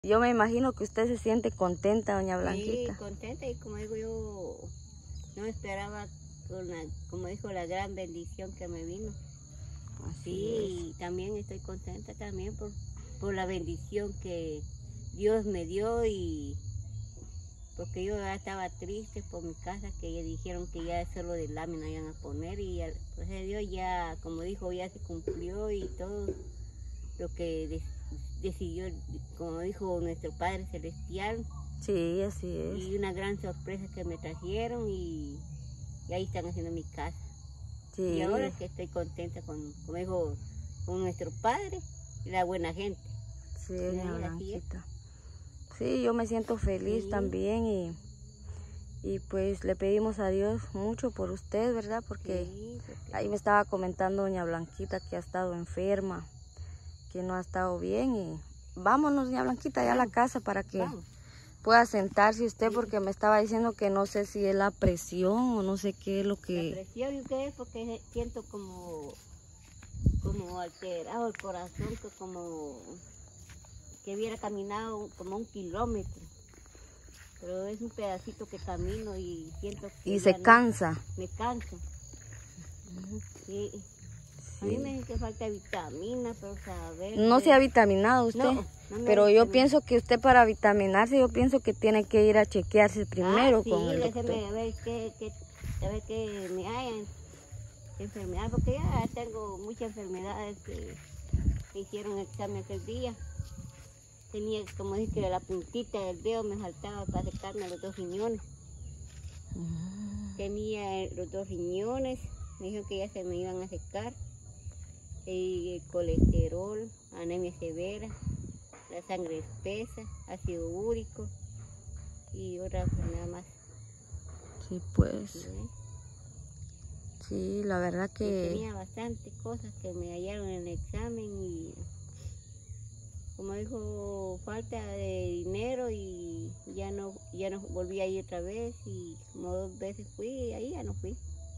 Yo me imagino que usted se siente contenta, doña Blanquita. Sí, contenta, y como digo yo, no esperaba como dijo, la gran bendición que me vino. Sí, y también estoy contenta también por la bendición que Dios me dio, y porque yo ya estaba triste por mi casa, que ya dijeron que ya solo de lámina iban a poner, y pues Dios ya, como dijo, ya se cumplió, y todo lo que decidió, como dijo nuestro Padre Celestial. Sí, así es. Y una gran sorpresa que me trajeron, y ahí están haciendo mi casa. Sí. Y ahora que estoy contenta como dijo, con nuestro Padre y la buena gente. Sí, doña Blanquita. Sí, yo me siento feliz también, y pues le pedimos a Dios mucho por usted, ¿verdad? Porque ahí me estaba comentando doña Blanquita que ha estado enferma, que no ha estado bien, y vámonos, doña Blanquita, ya a la casa para que pueda sentarse usted, porque me estaba diciendo que no sé si es la presión o no sé qué es lo que... La presión, ¿y qué es? Porque siento como alterado el corazón, como que hubiera caminado como 1 kilómetro. Pero es un pedacito que camino y siento que... Y se cansa. Me canso. Sí. A mí me dicen que falta vitamina, pero saber... No se ha vitaminado usted. No pero yo pienso que usted, para vitaminarse, yo pienso que tiene que ir a chequearse primero con el doctor. Sí, a ver qué me hayan enfermedad, porque ya tengo muchas enfermedades que me hicieron examen aquel día. Tenía, como dije, que la puntita del dedo me faltaba para secarme los 2 riñones. Tenía los 2 riñones, me dijeron que ya se me iban a secar. El colesterol, anemia severa, la sangre espesa, ácido úrico y otra enfermedad más. Sí, pues. Sí, la verdad que... Tenía bastantes cosas que me hallaron en el examen, y como dijo, falta de dinero, y ya no volví a ir otra vez, y como 2 veces fui, y ahí ya no fui.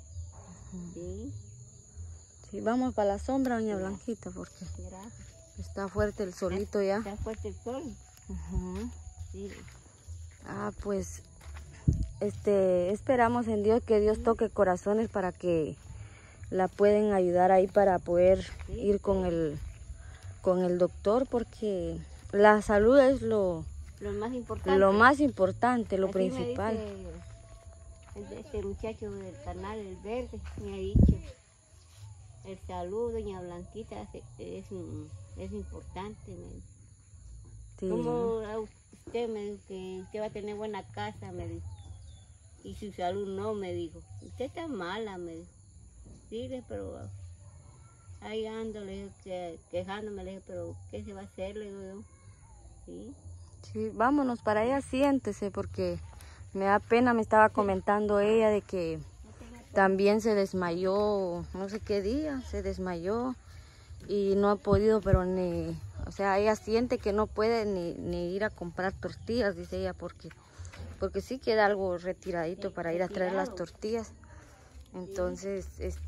Sí, vamos para la sombra, doña Blanquita, porque está fuerte el solito ya. Está fuerte el sol. Sí. Pues esperamos en Dios que Dios toque corazones para que la pueden ayudar ahí para poder ir con el doctor, porque la salud es lo más importante, lo principal. Me dice este muchacho del canal El Verde, me ha dicho, el salud, doña Blanquita, es importante. Sí. Como usted me dijo que usted va a tener buena casa, me dijo, y su salud no, me dijo. Usted está mala, me dijo. Sí, pero ahí ando, le dije, quejándome, le dije, pero ¿qué se va a hacer? Le digo yo. Sí. Sí, vámonos para allá, siéntese, porque me da pena, me estaba comentando ella de que también se desmayó, no sé qué día, se desmayó y no ha podido, pero o sea, ella siente que no puede ni ir a comprar tortillas, dice ella, porque sí queda algo retiradito para ir a traer las tortillas. Entonces,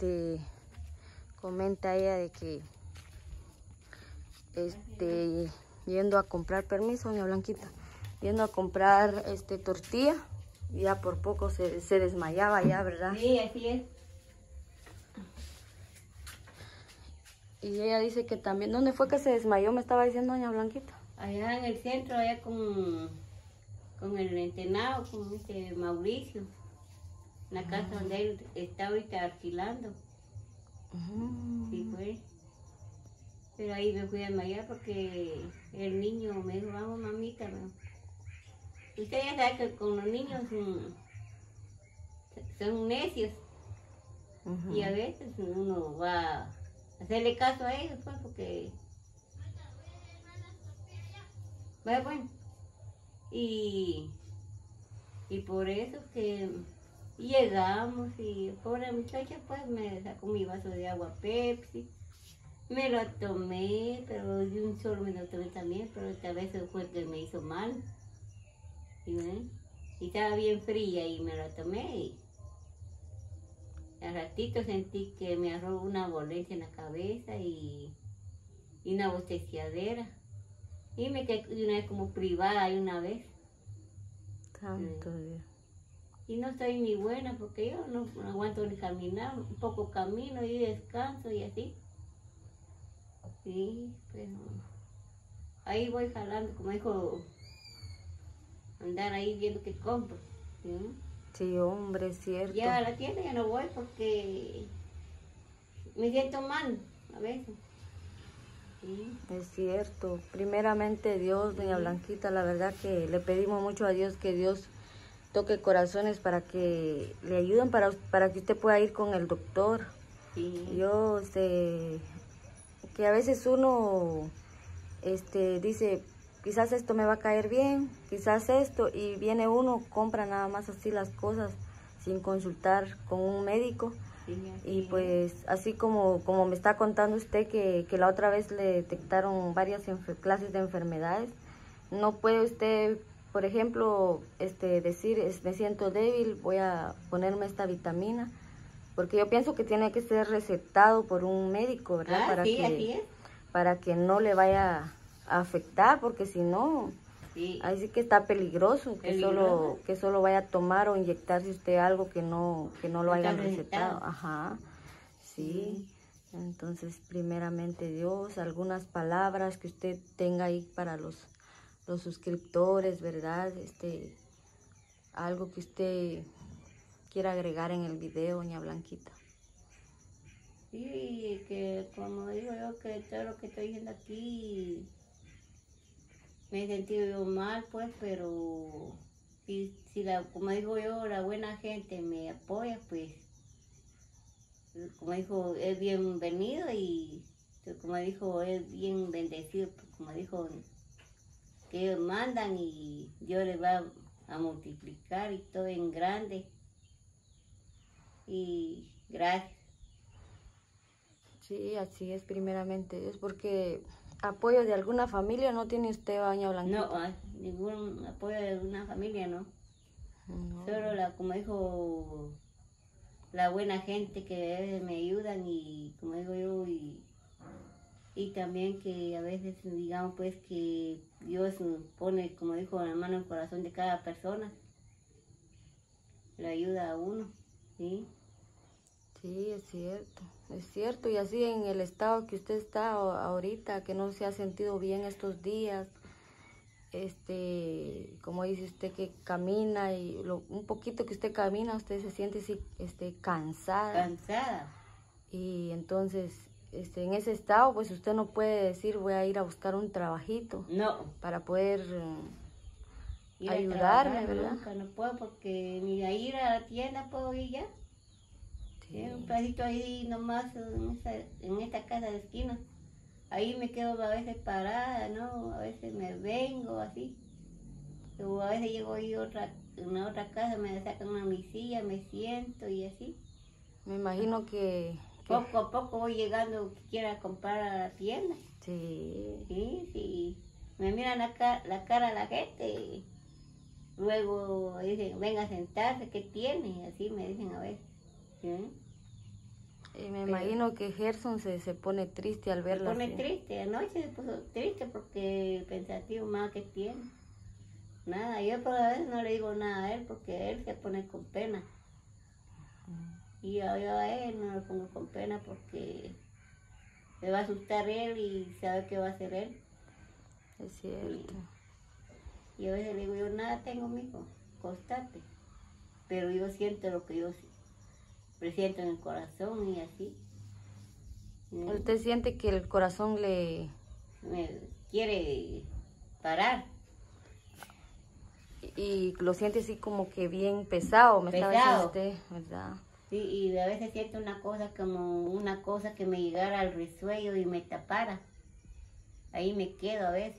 comenta ella de que, yendo a comprar, permiso, doña Blanquita, yendo a comprar, tortilla, ya por poco se desmayaba ya, ¿verdad? Sí, así es. Y ella dice que también, ¿dónde fue que se desmayó? Me estaba diciendo doña Blanquita. Allá en el centro, allá con el entenado, con Mauricio, en la casa donde él está ahorita alquilando. Sí, fue. Pero ahí me fui a desmayar porque el niño me dijo, vamos mamita, usted ya sabe que con los niños son necios. Y a veces uno va a hacerle caso a ellos, pues, porque... Bueno, y por eso que llegamos, y pobre muchacha, pues me sacó mi vaso de agua Pepsi, me lo tomé, pero de un solo me lo tomé también, pero esta vez fue el que me hizo mal. Y estaba bien fría y me lo tomé, y al ratito sentí que me agarró una dolencia en la cabeza y una bosteciadera. Y me quedé una vez como privada ahí una vez. Santo Dios. Y no estoy ni buena porque yo no aguanto ni caminar, un poco camino y descanso y así. Sí, pero ahí voy jalando, como dijo, andar ahí viendo qué compro. ¿Sí? Sí, hombre, es cierto. Ya a la tienda ya no voy porque me siento mal a veces. Sí. Es cierto. Primeramente Dios, doña Blanquita, la verdad que le pedimos mucho a Dios que Dios toque corazones para que le ayuden para que usted pueda ir con el doctor. Sí. Yo que a veces uno dice, quizás esto me va a caer bien, quizás esto, y viene uno, compra nada más así las cosas sin consultar con un médico. Sí, Y pues así como me está contando usted que la otra vez le detectaron varias clases de enfermedades, no puede usted, por ejemplo, decir, me siento débil, voy a ponerme esta vitamina, porque yo pienso que tiene que ser recetado por un médico, ¿verdad? sí, así es. Para que no le vaya a afectar, porque si no, Sí. ahí sí que está peligroso, que solo vaya a tomar o inyectarse usted algo que no lo hayan recetado. Ajá, sí. Entonces, primeramente Dios, algunas palabras que usted tenga ahí para los suscriptores, ¿verdad? Algo que usted quiera agregar en el video, doña Blanquita. Sí, que como digo yo, que todo lo que estoy diciendo aquí me he sentido yo mal, pues, pero si como digo yo, la buena gente me apoya, pues, como dijo, es bienvenido y como dijo, es bien bendecido, pues, como dijo, que ellos mandan y Dios les va a multiplicar y todo en grande. Y gracias. Sí, así es, primeramente Dios, porque apoyo de alguna familia no tiene usted, doña Blanquita. No, ningún apoyo de una familia, no. Solo como dijo, la buena gente que a veces me ayudan y como digo yo, y también que a veces digamos pues que Dios pone, como dijo, la mano en el corazón de cada persona, le ayuda a uno, ¿sí? Sí, es cierto, y así en el estado que usted está ahorita, que no se ha sentido bien estos días, como dice usted que camina y un poquito que usted camina, usted se siente así, cansada. Cansada. Y entonces, en ese estado, pues usted no puede decir voy a ir a buscar un trabajito. No. Para poder ir ayudarme, a ¿verdad? Nunca, no puedo porque ni a ir a la tienda puedo ir ya. Sí. Un pedacito ahí nomás en esta casa de esquina. Ahí me quedo a veces parada, ¿no? A veces me vengo así. O a veces llego ahí en una otra casa, me sacan una misilla, me siento y así. Me imagino que poco a poco voy llegando que quiera comprar a la tienda. Sí. Sí, sí. Me miran la cara a la gente. Luego dicen, venga a sentarse, ¿qué tiene? Así me dicen a veces. ¿Sí? Y me imagino que Gerson se pone triste al verla. Se pone triste, anoche se puso triste porque pensativo más que tiene. Nada, yo por a veces no le digo nada a él porque él se pone con pena. Y yo a él no le pongo con pena porque se va a asustar él y sabe qué va a hacer él. Es cierto. Y a veces le digo, yo nada tengo, mijo, constate. Pero yo siento lo que yo presiento en el corazón y así. ¿Usted siente que el corazón me quiere parar? Y lo siente así como que bien pesado, me estaba diciendo usted, ¿verdad? Sí, y a veces siento una cosa como una cosa que me llegara al resuello y me tapara. Ahí me quedo a veces.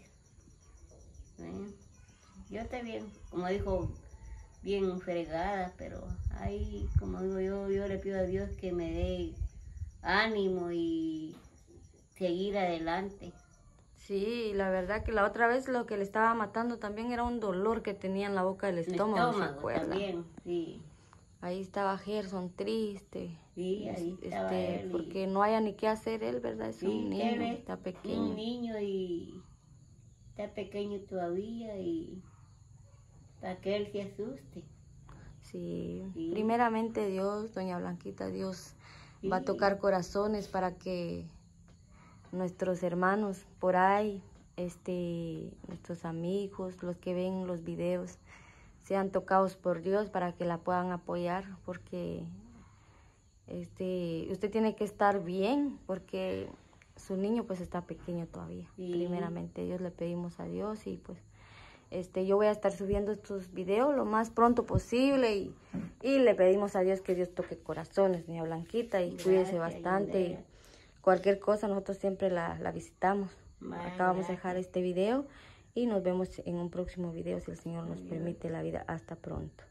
Yo estoy bien, como dijo, bien fregada, pero ahí, como digo yo le pido a Dios que me dé ánimo y seguir adelante. Sí, la verdad que la otra vez lo que le estaba matando también era un dolor que tenía en la boca del estómago, ¿se acuerda? También, sí. Ahí estaba Gerson triste. Sí, ahí estaba él. Porque no haya ni qué hacer él, ¿verdad? Es un niño, está pequeño. Un niño y está pequeño todavía y para que él se asuste. Sí, primeramente Dios, doña Blanquita, Dios va a tocar corazones para que nuestros hermanos por ahí, nuestros amigos, los que ven los videos, sean tocados por Dios para que la puedan apoyar, porque usted tiene que estar bien, porque su niño pues está pequeño todavía. Primeramente Dios, le pedimos a Dios y pues yo voy a estar subiendo estos videos lo más pronto posible y le pedimos a Dios que Dios toque corazones, doña Blanquita, y cuídese bastante. Y cualquier cosa nosotros siempre la visitamos. Acá vamos a dejar este video y nos vemos en un próximo video si el Señor nos permite la vida. Hasta pronto.